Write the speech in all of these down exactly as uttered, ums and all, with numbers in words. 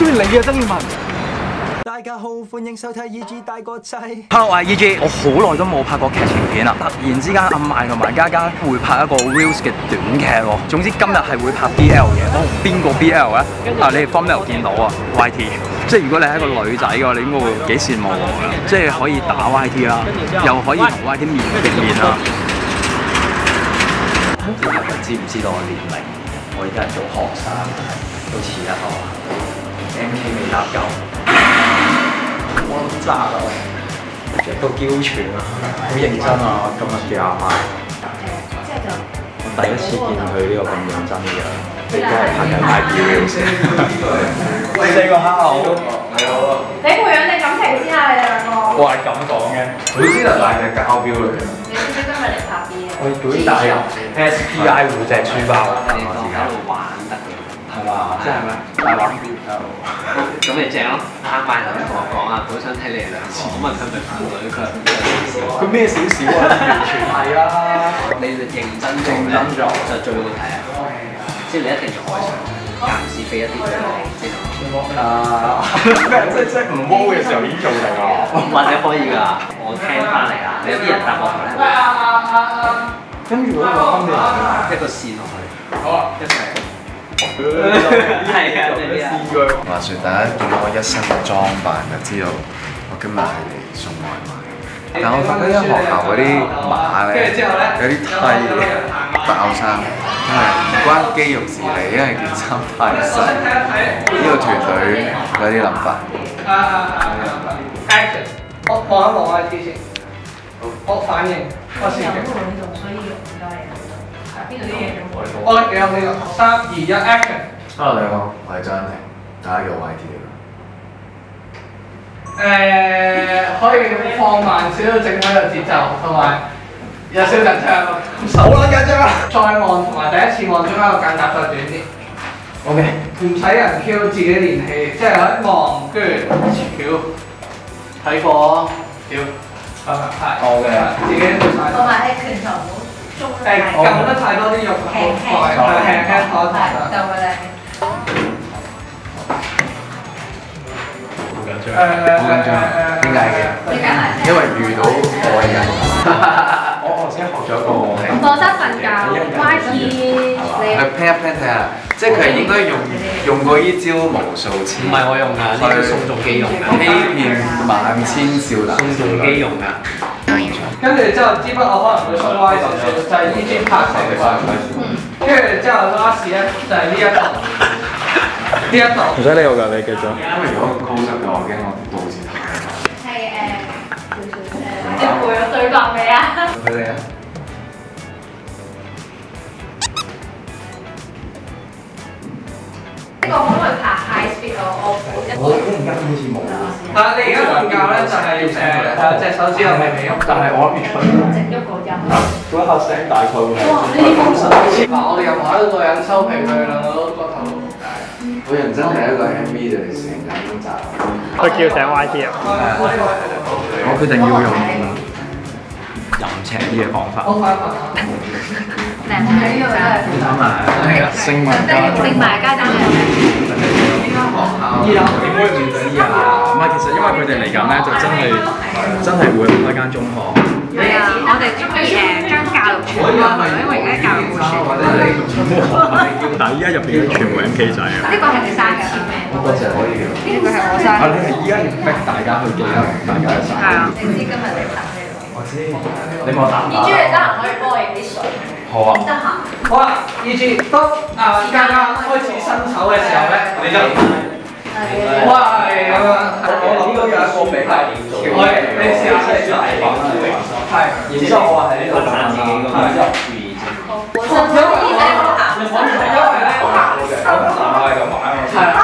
中意你嘅曾耀文。 大家好，歡迎收睇 E G 大個仔。 Hello， 我係 E G， 我好耐都冇拍過劇情片啦。突然之間，阿麥同埋嘉嘉會拍一個 Reels 嘅短劇喎。總之今日係會拍 B L 嘅。哦，邊個 B L 咧？啊，你哋 thumbnail 見到啊 ，Y T。即係如果你係一個女仔嘅話，你應該會幾羨慕我嘅。即係可以打 Y T 啦，又可以同 Y T 面對面啦。唔知大家知唔知道我年齡？我而家係做學生，都似一個 M K 未搭夠。我都渣啦，亦都嬌喘啊，好認真啊，今日嘅阿媽。我第一次見佢呢個咁認真嘅樣，亦都係拍緊 I P Reels。四個 hello， 你好啊。 你培養你感情先啊，你兩個。 我係咁講嘅，佢先係大隻膠標嚟嘅。 你知唔知今日嚟拍邊啊？ 我表弟啊 ，S P I 護隻書包啊， 你當喺度玩得嘅， 係嘛？即係咩？大玩標喺度。 咁咪正咯！啱啱同我講啊，好想睇你哋兩個。我問佢係咪父女，佢話佢咩少少啊？完全係啦。 你認真做咧，就最好睇啊！即係你一定要開場，鑑是非一啲嘢，知道嗎？ 啊！咩？即即唔撈嘅時候已經做定啊？ 或者可以㗎，我聽翻嚟啊！有啲人答我咧， 跟住嗰個分別一個線落去， 好啊， 一齊。係啊， 話説大家見到我一身嘅裝扮就知道我今日係嚟送外賣。但我發覺因為學校嗰啲碼咧有啲梯爆衫，因為唔關肌肉事嚟，因為件衫太細。呢個團隊有啲諗法。 Action！ 我望一望 I T 先，我反應，我先嘅。 所以唔該你。邊度啲嘢咁？ 我幾有呢個？三二一 ，Action！ Hello，你好，我係張庭，大家叫 Y T 啦。 誒，可以放慢少少整體嘅節奏，同埋有少緊張。好啦，緊張啦！再望同埋第一次望中間個間隔再短啲。 OK。 唔使人 Q 自己練氣，即係一望跟住 Q 睇過 Q 係咪？係。 OK。 自己做晒。 同埋你拳頭唔好中太誒撳得太多啲肉，好快，係輕輕拖就得。 就嘅咧。 好緊張，好緊張，點解嘅？因為遇到愛人。 我我先學咗個課室瞓覺 ，Y T 你。 去 plan 一 plan 睇下，即係佢係應該用用過呢招無數次。 唔係我用㗎，呢個宋仲基用㗎。 欺騙萬千少男。 宋仲基用㗎。 跟住之後，支筆我可能會鬆歪少少，就係呢支拍成個。跟住之後 last 咧就係呢一度，呢一度。 唔使理我㗎，你繼續。 因為如果 close up 嘅話，我驚我導致太係誒，你背咗對白未啊？ 佢哋啊。 呢個可唔可以拍 high speed 啊？我我忽然間好似冇。 啊！你而家瞓覺咧就係誒係隻手指又未未喐， 但係我諗住出。 直喐個音。 嗰一下聲大概會係。 哇！呢啲咁神奇。 嗱，我哋任何一個人收皮，佢哋兩個都個頭都仆街。 我人真係一個 M V 就成日咁集。 佢叫醒 Y T 啊！我決定要用淫邪啲嘅方法。 好快瞓啊！ 靚唔靚呢個真係？ 啱啊！係啊，聲紋加。 令埋家長嘅。 依家點會唔知啊？唔係，其實因為佢哋嚟緊咧，就真係真係會開間中學。 係啊，我哋中意誒將教育傳開去，因為而家教育會傳。 但係依家入邊全部 M K 仔啊！ 呢個係你生嘅咩？ 多謝可以嘅。 呢個係我生。 啊！你係依家要逼大家去記得大家嘅生。 係啊，你知今日你拍咩？ 我知。你冇打二豬你得閒可以幫我影啲水。 好啊。 得閒。 好啦，二豬當啊家家開始伸手嘅時候咧，你就我係咁樣，我諗到有一個比較我你試下你試下係，然之後我話喺呢度打自己咁，然之後注意先。 本身因為咧， 因為咧，係啊。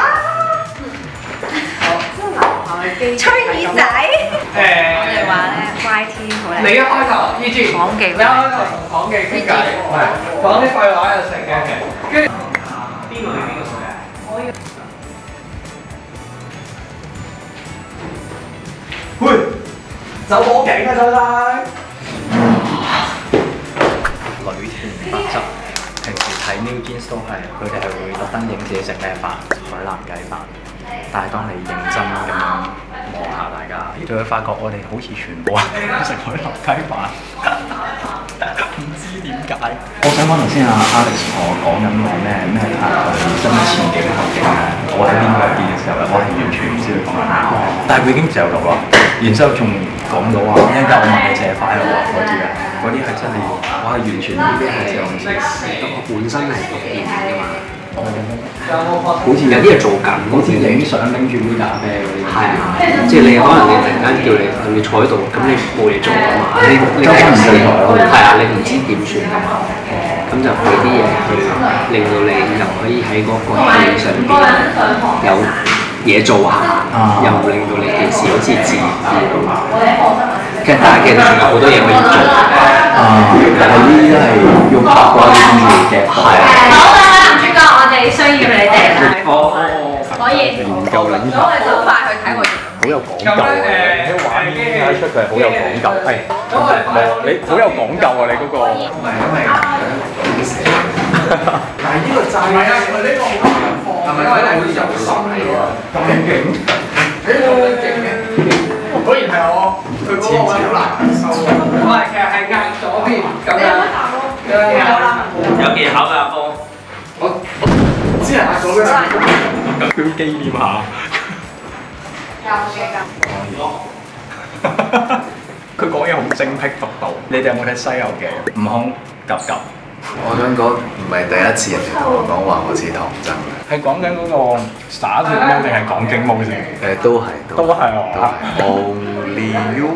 吹耳仔。 誒， 我哋話咧 Y T 好靚。 你一開頭呢支講技， 你一開頭同講技傾偈，講啲廢話又成嘅，跟住邊個係邊個水啊？我要。 喂，走火警啊，收晒！女團特質，平時睇 New Jeans 都係，佢哋係會特登影自己食咩飯，海南雞飯。 但係當你認真咁樣望下大家，就會發覺我哋好似全部人食海南雞飯，唔知點解。我想講頭先阿 Alex 同我講緊話咩咩拍佢真前景後景咧，我喺邊個邊嘅時候咧，我係完全唔知佢講緊咩，但係佢已經就到啦。然之後仲講到話一陣間我問你借快樂嗰啲啊，嗰啲係真係我係完全呢啲係借我唔知。 咁我本身係讀電影㗎嘛。好似有啲嘢做緊，好似影相拎住杯咖啡嗰啲。係啊，即係你可能你突然間叫你你坐喺度，咁你冇嘢做㗎嘛，你你第一時係啊，你唔知點算㗎嘛，咁就俾啲嘢去令到你又可以喺嗰個戲上邊有嘢做下，又令到你件事好似自然啲咁。其實但係其實仲有好多嘢可以做。啊，但係呢啲係用白瓜啲先至嘅。係啊。 主角，我哋需要你哋啦。 哦， 可以。 研究啦，呢我哋好快去睇個樣。 好有講究啊！啲畫面睇得出佢係好有講究，係你好有講究啊！你嗰個唔係因為但係呢個債唔係啊！佢呢個好難放，係咪覺得好似有心喎？咁勁！誒咁勁嘅，果然係我佢嗰個好難收。唔係，其實係硬咗邊咁樣。 有技巧㗎阿峰。 我我知人壓咗嘅，咁佢紀念下。 有嘅佢講嘢好精闢獨到。你哋有冇睇《西遊記》？悟空及及。 我想講唔係第一次人哋同我講話我似唐僧嘅。 係講緊嗰個灑脱毛定係講經毛先？ 誒都係都係我。 都係。Only you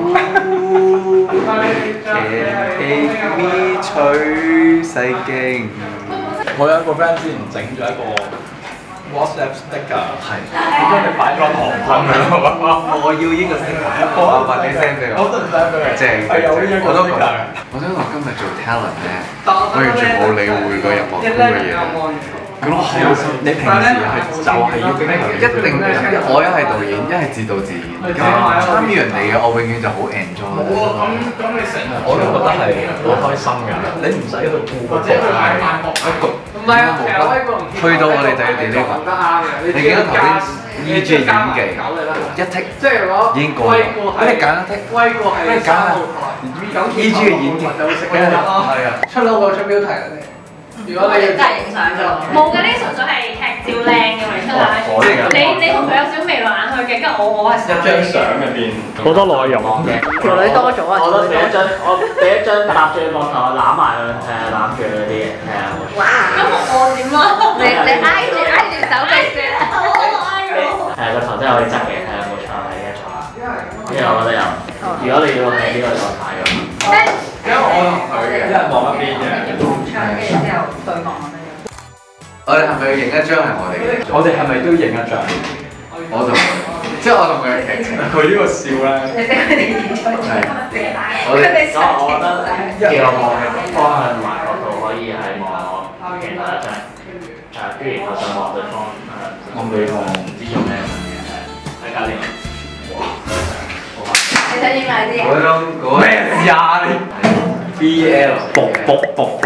can take me 取世經。 我有一個 friend 之前整咗一個 WhatsApp sticker， 係，咁將你擺咗唐僧嘅咯。 我要呢個 sticker，我問你 send 俾我。我都唔 send 俾你。正係有呢一個 sticker。我想話今日做 talent 咧，我完全冇理會過任何咁嘅嘢。咁我好心，你平時係就係要經歷，一定我一係導演，一係自導自演。咁參與人哋嘅，我永遠就好 enjoy。 咁咁你成日我都覺得係好開心㗎。你唔使去顧嗰個係一個。 唔係啊，其實威哥唔去到我哋第二地呢個，你見到頭先 E G 演技一剔， 即係講已經過咗，咁你揀一剔， 威哥係你揀啊 E G 嘅演技，係啊， 出撈個出標題啦你。如果你真係影相啫，冇嘅，呢純粹係劇照靚嘅嚟出嚟。你你同佢有少眉來眼去嘅，跟住我我係一張相入邊好多內容嘅， 條女多咗啊！ 我都俾一張，我俾一張搭住膊頭攬埋佢，係啊攬住嗰啲，係啊。 哇！咁我點啊？你你挨住挨住手臂先，好挨住。 係個頭真係可以側嘅，係啊冇錯，係呢一錯啦。呢個我覺得有。如果你要係呢個狀態咁。 因為我同佢嘅，一人望一邊嘅。 唱嘅之後對望咁樣。 我哋係咪要影一張係我哋嘅？ 我哋係咪都影一張？ 我同即係我同佢嘅劇情。 佢呢個笑咧， 你俾佢哋演出嚟。 我哋所以我覺得叫我望嘅方向同埋角度可以係望我其他一張，誒，不如我想望對方誒，我唔會望唔知做咩嘅，係喺隔離。哇！ 你想影埋啲嘢？ 嗰種嗰咩事啊你 ？B L 卜卜卜卜。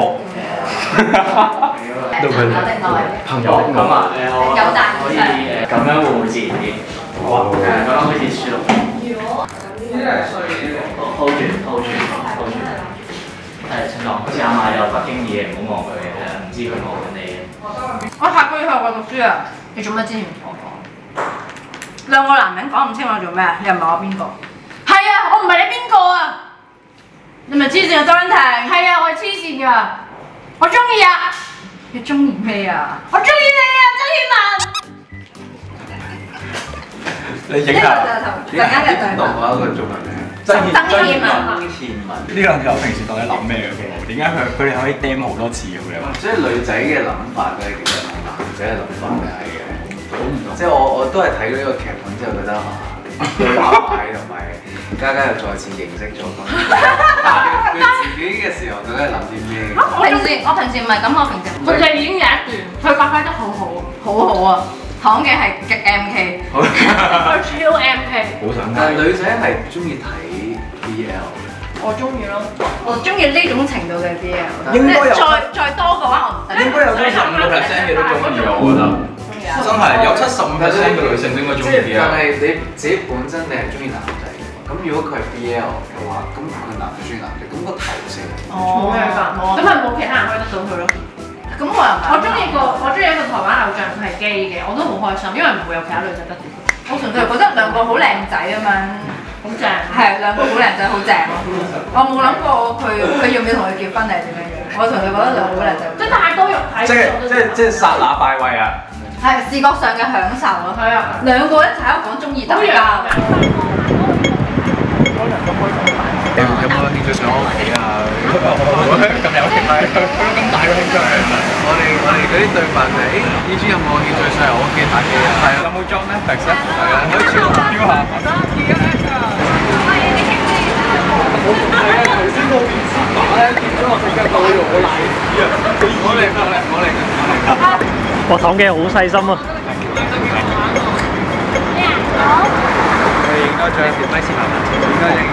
都佢朋友咁啊誒，我可以誒咁樣會唔會自然啲？哇！誒咁樣好似輸落。呢啲係衰嘅。hold 住 hold 住 hold 住。誒請講，好似阿嫲有不經意嘅，唔好望佢嘅，誒唔知佢望緊你嘅。 我下個月去外國讀書啊！你做乜之前唔同我講？兩個男人講唔清我做咩？你又唔係我邊個？係啊，我唔係你邊個啊！你咪黐線啊，周欣婷！係啊，我係黐線㗎，我中意啊！你中意咩啊？我中意你啊，曾憲文！ 你影下。 大家嘅對同我一個中文名。 曾曾憲文。 曾憲文。 呢兩條友平時到底諗咩嘅？點解佢佢哋可以 dam 好多次嘅咧？ 即係女仔嘅諗法咧，其實同男仔嘅諗法咧係嘅，好唔同。即係我我都係睇咗呢個劇本之後覺得啊，畫埋同埋嘉嘉又再次認識咗佢。佢自己嘅時候究竟係諗啲咩？ 我平時我平時唔係咁，我平時佢哋已經有一段，佢發揮得好好，好好啊！講嘅係極 M K， 佢超 M K。 好想睇。 但係女仔係中意睇 B L。 我中意咯，我中意呢種程度嘅 B L。 應該有再再多嘅話，我應該有七十五個 percent 嘅都中意我覺得。真係。 係有七十五 percent 嘅女性應該中意啲啊。 但係你自己本身你係中意男仔嘅，咁如果佢係 B L 嘅話，咁佢男仔中意男仔，咁個頭先冇咩㗎，咁咪冇其他人可以得到佢咯。咁我又我中意個我中意一個台灣偶像係基嘅，我都好開心，因為唔會有其他女仔得到佢。我純粹係覺得兩個好靚仔咁樣，好正。係兩個好靚仔，好正咯。我冇諗過佢佢要唔要同佢結婚定係點樣樣。我純粹覺得兩個好靚仔，即係太多肉睇。 即係即係即係剎那快慰啊！ 係視覺上嘅享受咯。係啊，兩個一齊喺度講中意大家。 有有冇興趣上我屋企啊？ 咁有興趣，咁大個興趣。 我哋我哋嗰啲對白就係，誒 E G 有冇興趣上我屋企打機啊？係啊， 有冇 join Netflix 咧？ 係啊，可以超下超下。係啊，頭先個電視版咧，見咗我隻腳到用個奶紙啊！我嚟我嚟我嚟我嚟。 我堂嘅好細心啊！ 我哋應該將條咪先慢慢，應該影。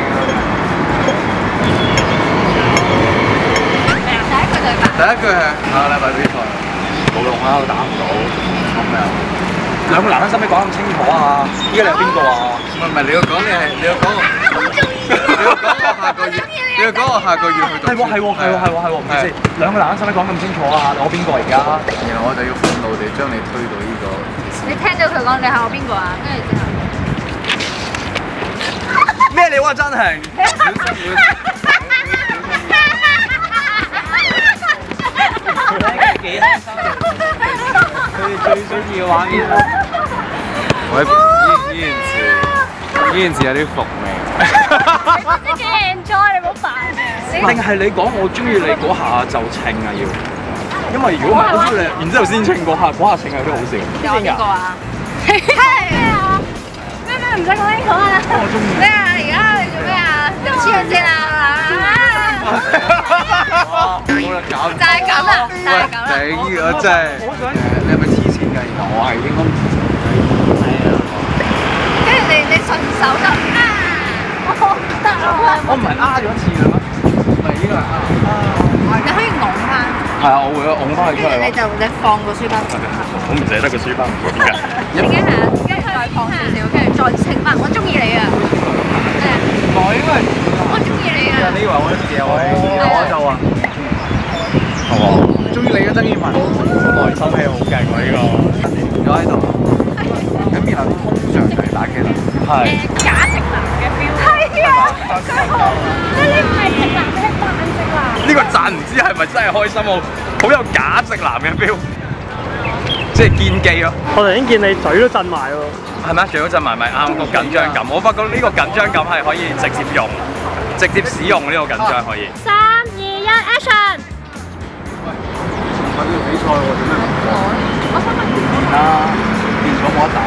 第一句係下個禮拜比賽，冇用啦，我打唔到。咁樣兩個男人使唔使講咁清楚啊？依家你係邊個啊？ 唔係唔係，你要講你係你要講我，你要講我下個月，你要講我下個月去讀書。 係喎係喎係喎係喎係喎，唔好意思，兩個男人使唔使講咁清楚啊？我邊個而家？ 然後我就要憤怒地將你推到呢個。 你聽到佢講你係我邊個啊？跟住之後。 咩料啊？真係！幾開心！佢哋最中意嘅畫面。 我呢呢件事，呢件事有啲伏味。 你自己 enjoy，你唔好煩。 定係你講我中意你嗰下就稱啊要？因為如果唔係我中意你，然之後先稱嗰下，嗰下稱係都好笑。 有邊個啊？係咩啊？咩咩唔使講呢個啊？ 我中意。 咩啊？而家你做咩啊？又黐咗線啦！就係咁啦，就係咁啦。 頂！我真係，你係咪黐線㗎？原來我係應該唔黐線㗎。係啊。 跟住你你順手就啊，我得啦。 我唔係呃咗一次㗎咩？ 唔係呢個係啊。 你可以拱翻。 係啊，我會拱翻佢出嚟咯。 你就你放個書包。 我唔捨得個書包，唔知點解。 自己下，跟住再放少少，跟住再稱翻。我中意你啊！ 唔係因為我中意你啊！ 你以為我自己我我就話。係嘛？ 中意你嘅曾燕文， 內心戲好勁喎呢個。 我喺度。咁然後你通常係打機啦。 係。 假直男嘅 feel。係啊，佢好。你你唔係直男，你係扮直男。 呢個讚唔知係咪真係開心喎？好有假直男嘅 feel，即係堅機咯。 我頭先見你嘴都震埋喎。 係咩？最好震埋咪啱個緊張感。我發覺呢個緊張感係可以直接用，直接使用呢個緊張可以。 三二一 ，action！ 我呢個比賽喎，點樣唔講？ 我想問啊，變咗冇得打。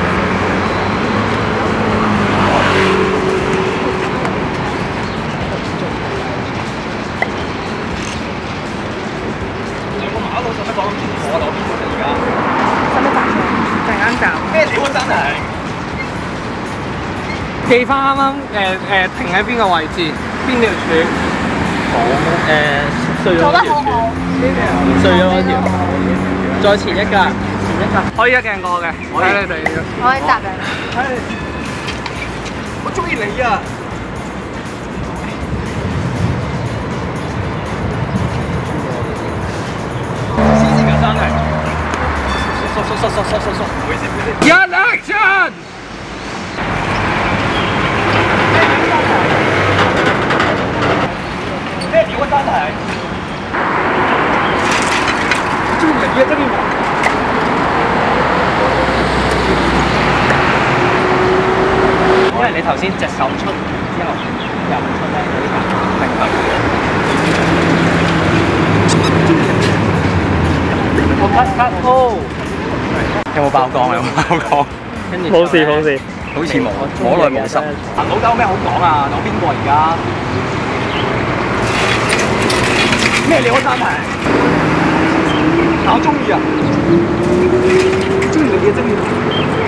兩個馬路使乜講咁清楚啊？我邊個啫而家？ 使乜站？突然間站？ 咩料啊真係？ 記翻啱啱誒誒停喺邊個位置，邊條柱講誒碎咗做得嗰條柱， 好好。 碎咗嗰條，再前一格，前一格可以一鏡過嘅，睇你哋。 我可以答人。 我中意你啊！黐線㗎真係！縮縮縮縮縮縮縮，唔好意思唔好意思。一 action！咩料啊真係！中意你啊真係！因為你頭先隻手出之後入出咧，嗰啲感明白。我 cut cut 哦！有冇爆光啊？有冇爆光？ 冇事冇事， 好似冇，可耐無濕。老豆有咩好講啊？有邊個而家？咩料啊真係！我中意啊！中意你啊！中意你！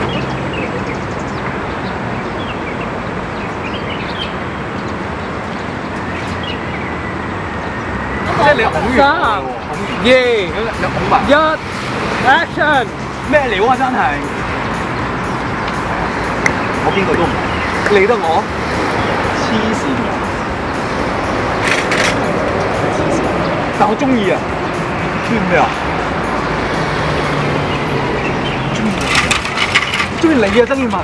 即係你拱完，耶！咁你拱埋。 一 action。 咩料啊真係！我邊個都唔理，理得我？黐線嘅，黐線！但我中意啊！中意咩啊？中意中意你啊，曾建文！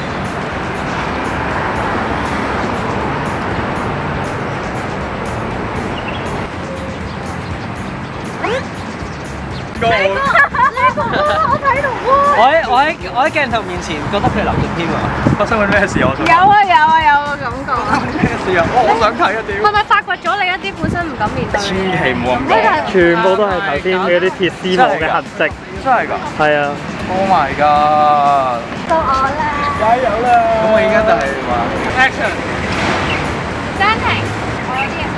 呢個呢個我睇到喎。 我喺我喺我喺鏡頭面前覺得佢係林奕添啊！發生緊咩事啊？我想有啊有啊有個感覺啊！ 咩事啊？我好想睇啊！屌！ 係咪發掘咗你一啲本身唔敢面對嘅嘢？ 千祈唔好咁講， 全部都係頭先嗰啲鐵絲網嘅痕跡。 真係㗎！ 係啊 Oh my god！ 到我啦！ 加油啦！ 咁我而家就係話 action！ 暫停，我有啲嘢。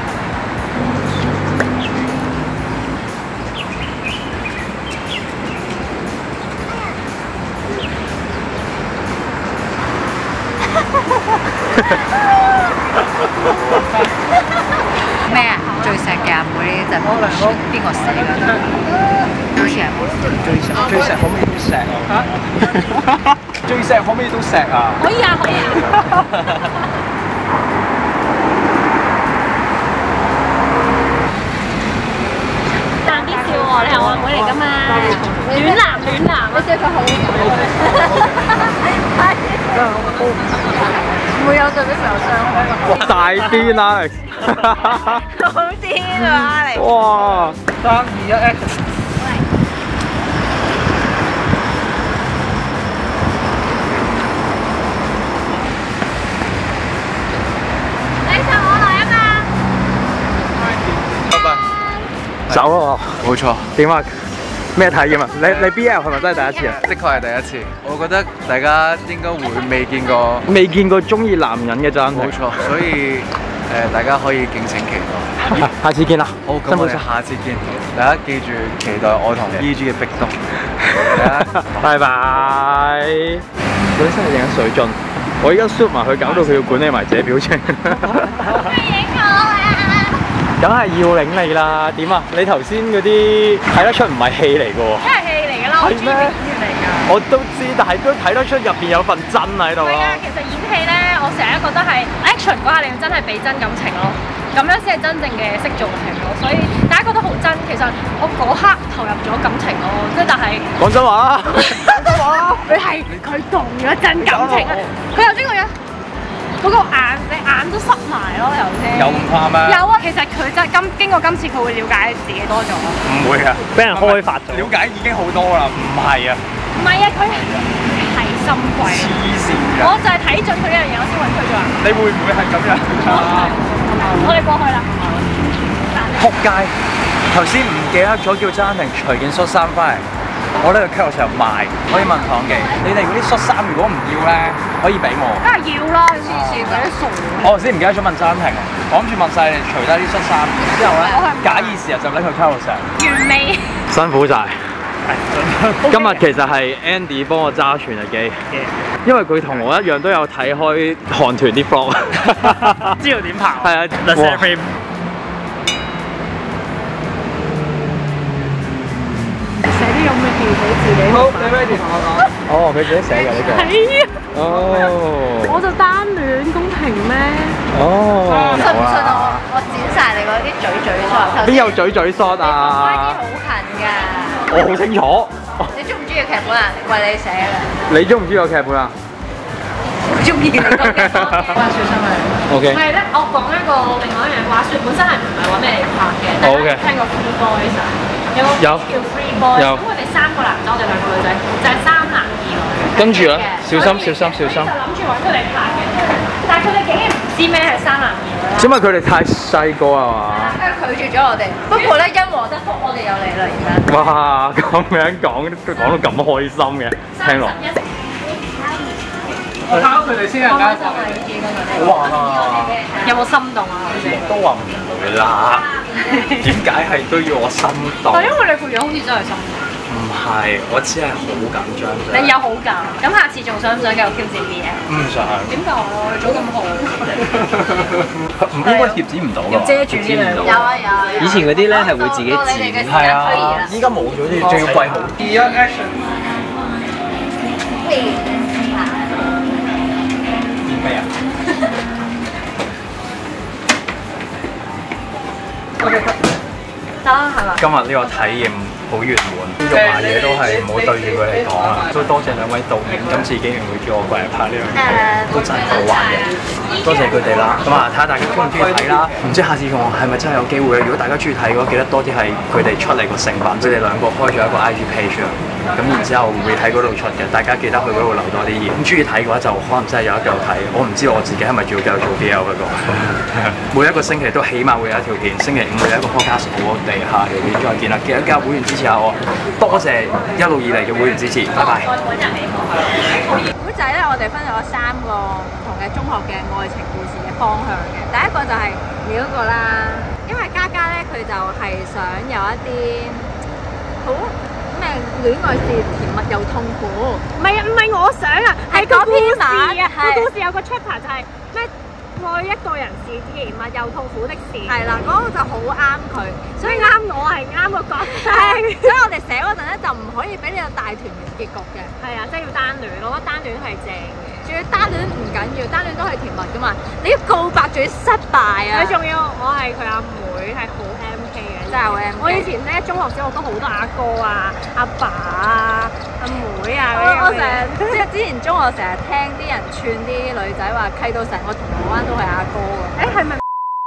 咩啊？最錫嘅阿妹就冇選邊個死㗎？好似係冇最錫最錫可唔可以都錫啊？最錫可唔可以都錫啊？ 可以啊，可以啊。彈啲笑喎，你係我阿妹嚟㗎嘛？暖男暖男，你對佢好唔會有對比受傷害。 大癲啊！ 好癲啊！你哇！ 三二一 action！ 你上我來啊嘛！ 拜拜。 走啊！ 冇錯， 點啊？咩體驗啊？你你 B L 係咪真係第一次啊？ 的確係第一次。我覺得大家應該會未見過， 未見過中意男人嘅真係。 冇錯，所以誒大家可以敬請期待。 下次見啦！ 好，咁我哋下次見，大家記住期待我同 E G 嘅壁咚。 拜拜！佢真係影緊水樽，我而家 shoot 埋佢，搞到佢要管理埋自己表情。 影我啊！ 梗係要領你啦，點啊？你頭先嗰啲睇得出唔係戲嚟嘅喎。 梗係戲嚟㗎啦，我專業演員嚟㗎。 我都知，但係都睇得出入邊有份真喺度係啊， 咯。 其實演戲咧，我成日覺得係 action 嗰下你要真係俾真感情咯，咁樣先係真正嘅識做戲咯。所以大家覺得好真，其實我嗰刻投入咗感情咯，即係但係講真話啊！講真話啊！ 佢係佢動咗真感情啊！佢頭先個樣，嗰個眼你眼都濕埋咯，頭先。 有咁誇咩？ 有啊，其實佢真係今經過今次，佢會了解自己多咗咯。 唔會啊！ 俾人開發咗。 了解已經好多啦，唔係啊！ 唔係啊，佢係心貴。 黐線㗎！ 我就係睇準佢一樣嘢，我先揾佢做啊！ 你會唔會係咁樣啊？ 我哋過去啦。 仆街！頭先唔記得咗叫爭停除件恤衫翻嚟，我呢度 cut 我成日賣，可以問唐記，你哋嗰啲恤衫如果唔要咧，可以俾我。 梗係要啦，黐線嗰啲傻。 我頭先唔記得咗問爭停，我諗住問晒你除低啲恤衫，之後咧假以時日就拎佢 cut 我成。 完美。 辛苦晒。今日其實係 Andy 幫我揸傳日機，因為佢同我一樣都有睇開韓團啲 vlog， 知道點拍。 係啊，哇寫啲咁嘅字俾自己。 好，你 ready 同我講？哦，佢自己寫嘅呢個。 係啊。 哦。 我就單戀公平咩？ 哦。 信唔信啊？我我剪晒你嗰啲嘴嘴 shot。 邊有嘴嘴 shot 你同 Y D 啊？ 好近㗎。 我好清楚。 你中唔中意劇本啊？為你寫嘅。 你中唔中意個劇本啊？ 好中意你個劇本。話説上嚟。 OK。 係咧，我講一個另外一樣話説，本身係唔係揾咩嚟拍嘅？大家有冇聽過 Free Boys 啊？有個叫 Free Boys，咁佢哋三個男仔，我哋兩個女仔，就係三男二女。 跟住咧，小心小心小心。 就諗住揾佢哋拍嘅，但係佢哋竟然唔知咩係三男二女啦。 因為佢哋太細個啊嘛。 跟住拒絕咗我哋。不過咧，因禍得福，我哋又嚟啦而家。 哇，咁樣講都講到咁開心嘅，聽落。 我睇到佢哋先係啱。 哇！ 有冇心動啊？ 都話唔會啦，點解係都要我心動？ 但因為你個樣好似真係心動。 唔係，我只係好緊張啫。 你有好感，咁下次仲想唔想繼續挑戰啲嘢？ 唔想。 點解我做咁好？ 唔應該貼紙唔到㗎。 要遮住呢兩個。有啊有啊。 以前嗰啲咧係會自己剪， 係啊，依家冇咗啲，仲要貴好啲。 第一 action。 咩啊？ OK， 得啦，係嘛？ 今日呢個體驗好圓滿，肉麻嘢都係唔好對住佢嚟講啦。都多謝兩位導演，今次竟然會叫我過嚟拍呢樣嘢，都真係好玩嘅。多謝佢哋啦。咁啊，睇下大家中唔中意睇啦。唔知下次我係咪真係有機會咧？如果大家中意睇嘅話，記得多啲係佢哋出嚟個成品。佢哋兩個開咗一個 I G page 啊。咁然之後會喺嗰度出嘅，大家記得去嗰度留多啲言。咁中意睇嘅話，就可能真係有一嚿睇。我唔知我自己係咪仲要繼續做 B L 嗰個。每一個星期都起碼會有一條片，星期五會有一個 podcast。我哋下條片再見啦！記得加會員支持下我，多謝一路以嚟嘅會員支持，拜拜。 古仔咧，我哋分咗三個唔同嘅中學嘅愛情故事嘅方向嘅。第一個就係你嗰個啦，因為嘉嘉咧佢就係想有一啲好。咩戀愛是甜蜜又痛苦？ 唔係啊，唔係我想啊，係個故事啊，個故事有個 chapter 就係咩愛一個人是甜蜜又痛苦的事。 係啦，嗰個就好啱佢， 所以啱我係啱個角色。 所以我哋寫嗰陣咧就唔可以俾你有大團圓結局嘅。 係啊，即係要單戀，我覺得單戀係正嘅。 仲要單戀唔緊要，單戀都係甜蜜噶嘛。你要告白仲要失敗啊！ 你仲要我係佢阿妹，係好 M K 嘅。 真係好 M K。 我以前咧中學小學都好多阿哥啊、阿爸啊、阿妹啊嗰啲。 我成日即係之前中學成日聽啲人串啲女仔話契到成個銅鑼灣都係阿哥㗎。 誒係咪？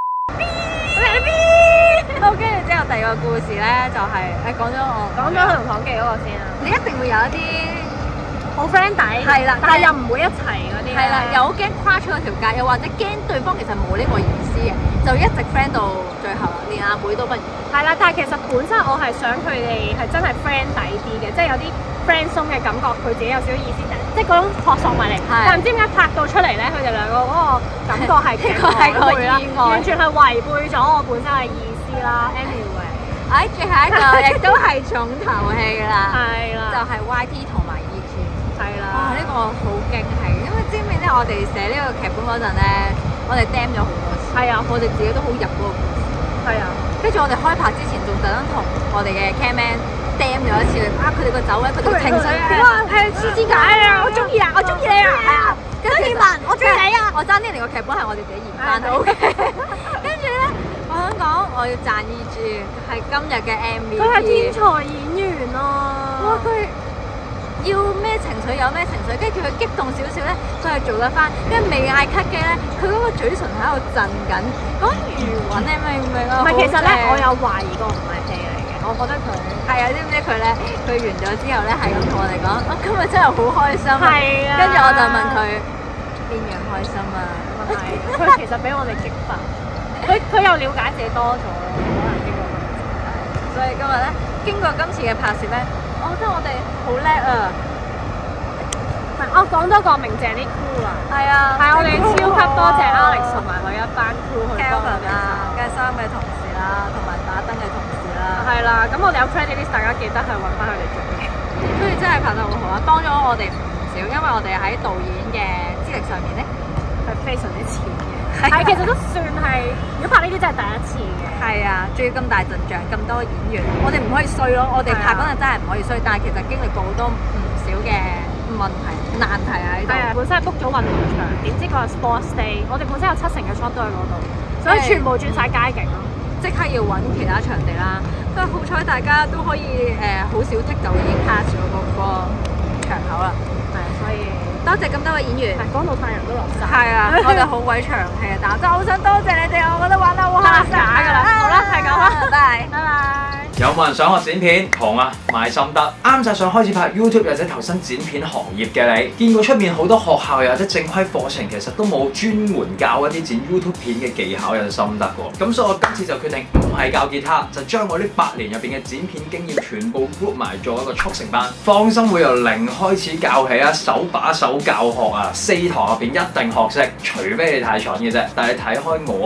好，跟住之後第二個故事咧就係誒講咗我講咗佢同唐記嗰個先啊。 你一定會有一啲好 friend 底， 係啦， 但係又唔會一齊嗰啲。 係啦，又好驚跨出嗰條界，又或者驚對方其實冇呢個意思嘅，就一直 friend 到最後，連阿妹都不如。 係啦，但係其實本身我係想佢哋係真係 friend 底啲嘅，即係有啲 friend 鬆嘅感覺，佢自己有少少意思，即係嗰種撲朔迷離。但唔知點解拍到出嚟咧，佢哋兩個嗰個感覺係呢個係個意外， 完全係違背咗我本身嘅意思啦。Anyway， 誒，最後一個亦都係重頭戲啦， 係啦， 就係 Y T 同埋 E G。 係啦， 哇！呢個好驚喜，因為知唔知咧？我哋寫呢個劇本嗰陣咧，我哋 damn 咗好多次。 係啊， 我哋自己都好入嗰個故事。 係啊， 跟住我哋開拍之前，仲特登同我哋嘅 cameraman damn 咗一次，啊！佢哋個走位，佢哋個情緒哇，係黐線㗎！我中意啊，我中意你啊，係啊！ 跟住文，我中意你啊！我爭啲連個劇本係我哋自己研翻到嘅。跟住咧，我想講，我要讚 E G 係今日嘅 M V P。 佢係天才演員啊！ 哇！佢要咩情緒有咩情緒，跟住佢激動少少咧，佢係做得翻。跟住未嗌 cut 嘅咧，佢嗰個嘴唇喺度震緊，講餘韻咧，明唔明啊？ 唔係，其實咧，我有懷疑過唔係戲嚟嘅，我覺得佢係啊，知唔知佢咧？佢完咗之後咧，係咁同我哋講：我今日真係好開心啊！ 係啊。 跟住我就問佢邊樣開心啊？ 係，佢其實俾我哋激發，佢佢又了解自己多咗咯，可能經過今次。 所以今日咧，經過今次嘅拍攝咧。我覺得我哋好叻啊！ 係，我講多個鳴謝啲 crew 啊！ 係啊， 係我哋超級多謝 Alex 同埋佢一班 crew 去幫我哋啦，跟住衫嘅同事啦，同埋打燈嘅同事啦。 係啦，咁我哋有 credit list，大家記得去揾翻佢哋做嘅。 所以真係拍得好好啊，幫咗我哋唔少，因為我哋喺導演嘅資歷上面咧係非常之前嘅。係，其實都算係，如果拍呢啲真係第一次嘅。 係啊，仲要咁大陣仗，咁多演員，我哋唔可以衰咯。我哋拍嗰陣真係唔可以衰，但係其實經歷過好多唔少嘅問題、難題喺度。 本身係 book 咗運動場，點知佢係 sports day，我哋本身有七成嘅 shot 都喺嗰度，所以全部轉晒街景咯。 即刻要揾其他場地啦。不過好彩大家都可以誒，好少剔就已經 pass 咗嗰個場口啦。 係，所以。 多謝咁多位演員， 講到太陽都落晒。 係啊，我哋好鬼長氣啊，但係真係好想多謝你哋，我覺得玩得好開心。 假㗎啦，好啦，係咁啦， 拜拜， 拜拜。 有冇人想學剪片？紅啊，賣心得。啱晒想開始拍 YouTube 或者投身剪片行業嘅你，見過出面好多學校又或者正規課程，其實都冇專門教一啲剪 YouTube 片嘅技巧有心得喎。咁所以我今次就決定唔係教吉他，就將我呢八年入邊嘅剪片經驗全部 group 埋做一個速成班。放心，會由零開始教起啊，手把手教學啊，四堂入邊一定學識，除非你太蠢嘅啫。但係睇開我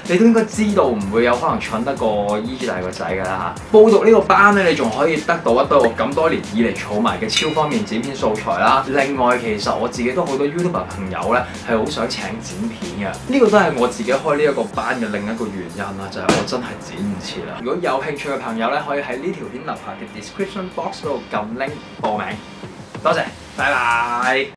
你都應該知道唔會有可能蠢得過 E G 大個仔㗎啦嚇。報讀呢個班咧，你仲可以得到一堆我咁多年以嚟儲埋嘅超方便剪片素材啦。另外，其實我自己都好多 YouTuber 朋友咧係好想請剪片嘅，呢、這個都係我自己開呢一個班嘅另一個原因啦，就係、是、我真係剪唔切啦。如果有興趣嘅朋友咧，可以喺呢條片樓下嘅 description box 嗰度撳 link 報名。多謝，拜拜。